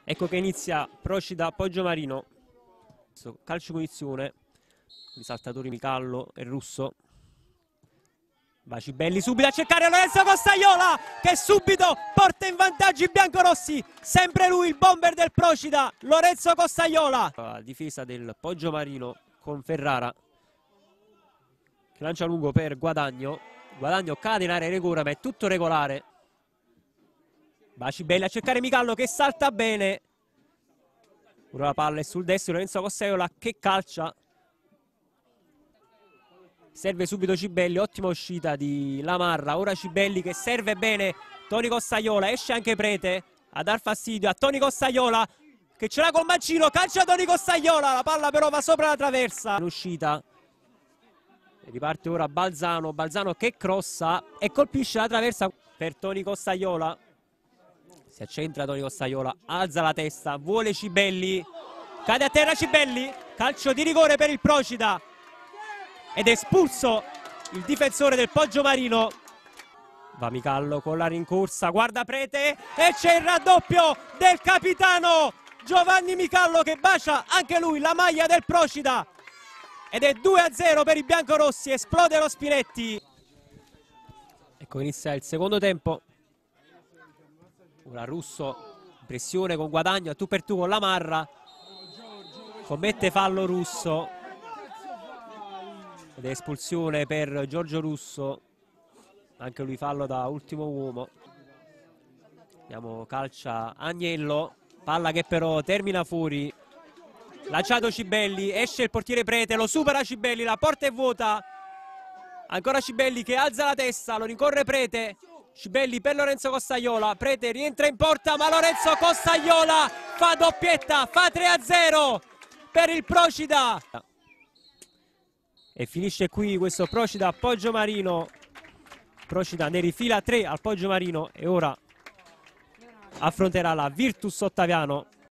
Ecco che inizia Procida Poggiomarino. Calcio punizione. I saltatori Micallo e Russo. Bacibelli subito a cercare Lorenzo Costaiola che subito porta in vantaggio i biancorossi. Sempre lui il bomber del Procida, Lorenzo Costaiola. La difesa del Poggiomarino con Ferrara che lancia lungo per Guadagno. Guadagno cade in area di rigore ma è tutto regolare. Bacibelli a cercare Micallo che salta bene. Ora la palla è sul destro, Lorenzo Costaiola che calcia. Serve subito Cibelli, ottima uscita di Lamarra. Ora Cibelli che serve bene Toni Costaiola, esce anche Prete a dar fastidio a Toni Costaiola che ce l'ha col mancino, calcia Toni Costaiola, la palla però va sopra la traversa. In uscita riparte ora Balzano, Balzano che crossa e colpisce la traversa per Toni Costaiola. Si accentra Toni Costaiola, alza la testa, vuole Cibelli, cade a terra Cibelli, calcio di rigore per il Procida ed è espulso il difensore del Poggiomarino. Va Micallo con la rincorsa, guarda Prete e c'è il raddoppio del capitano Giovanni Micallo che bacia anche lui la maglia del Procida ed è 2-0 per i biancorossi, esplode lo Spinetti. Ecco inizia il secondo tempo. Ora Russo, pressione con Guadagno, a tu per tu con Lamarra, commette fallo Russo ed è espulsione per Giorgio Russo, anche lui fallo da ultimo uomo. Andiamo, calcia Agnello, palla che però termina fuori, lanciato Cibelli, esce il portiere Prete, lo supera Cibelli, la porta è vuota, ancora Cibelli che alza la testa, lo rincorre Prete. Cibelli per Lorenzo Costaiola, Prete rientra in porta ma Lorenzo Costaiola fa doppietta, fa 3-0 per il Procida. E finisce qui questo Procida Poggiomarino. Procida ne rifila 3 al Poggiomarino e ora affronterà la Virtus Ottaviano.